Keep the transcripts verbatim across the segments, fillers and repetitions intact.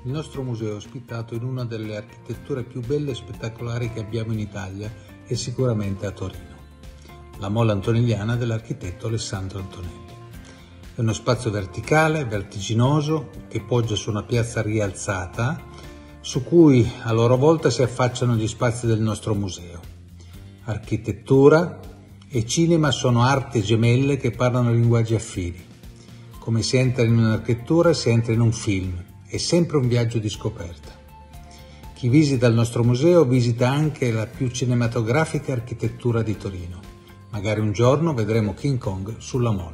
Il nostro museo è ospitato in una delle architetture più belle e spettacolari che abbiamo in Italia e sicuramente a Torino, la Mole Antonelliana dell'architetto Alessandro Antonelli. È uno spazio verticale, vertiginoso, che poggia su una piazza rialzata, su cui a loro volta si affacciano gli spazi del nostro museo. Architettura e cinema sono arti gemelle che parlano linguaggi affini. Come si entra in un'architettura, si entra in un film. È sempre un viaggio di scoperta. Chi visita il nostro museo visita anche la più cinematografica architettura di Torino. Magari un giorno vedremo King Kong sulla Mole.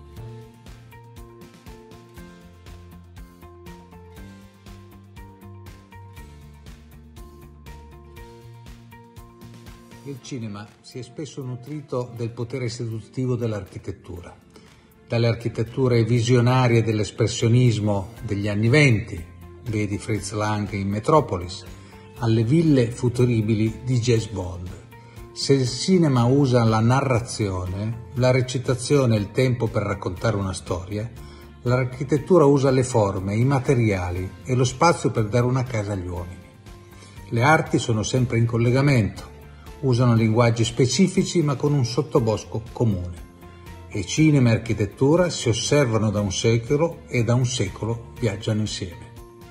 Il cinema si è spesso nutrito del potere seduttivo dell'architettura. Dalle architetture visionarie dell'espressionismo degli anni venti, vedi Fritz Lang in Metropolis, alle ville futuribili di James Bond. Se il cinema usa la narrazione, la recitazione e il tempo per raccontare una storia, l'architettura usa le forme, i materiali e lo spazio per dare una casa agli uomini. Le arti sono sempre in collegamento, usano linguaggi specifici ma con un sottobosco comune. E cinema e architettura si osservano da un secolo e da un secolo viaggiano insieme.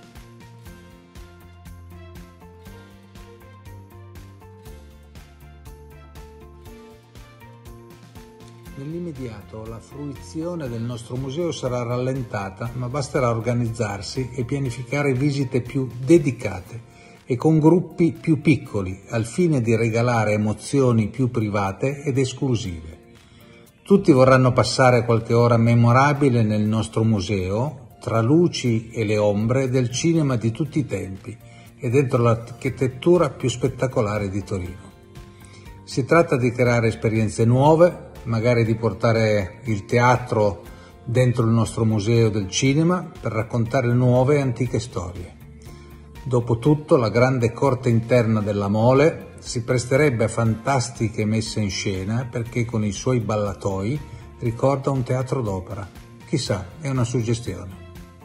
Nell'immediato la fruizione del nostro museo sarà rallentata, ma basterà organizzarsi e pianificare visite più dedicate e con gruppi più piccoli, al fine di regalare emozioni più private ed esclusive. Tutti vorranno passare qualche ora memorabile nel nostro museo, tra luci e le ombre del cinema di tutti i tempi e dentro l'architettura più spettacolare di Torino. Si tratta di creare esperienze nuove, magari di portare il teatro dentro il nostro museo del cinema per raccontare nuove e antiche storie. Dopotutto, la grande corte interna della Mole si presterebbe a fantastiche messe in scena perché con i suoi ballatoi ricorda un teatro d'opera. Chissà, è una suggestione.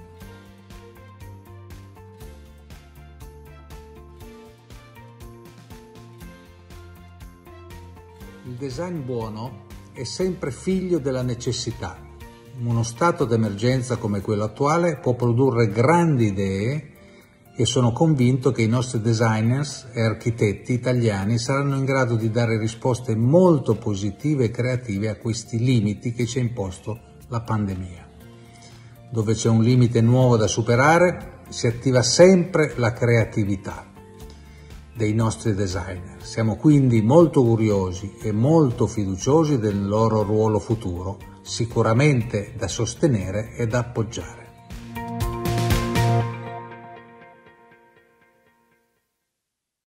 Il design buono è sempre figlio della necessità. Uno stato d'emergenza come quello attuale può produrre grandi idee e sono convinto che i nostri designers e architetti italiani saranno in grado di dare risposte molto positive e creative a questi limiti che ci ha imposto la pandemia. Dove c'è un limite nuovo da superare, si attiva sempre la creatività dei nostri designer. Siamo quindi molto curiosi e molto fiduciosi del loro ruolo futuro, sicuramente da sostenere e da appoggiare.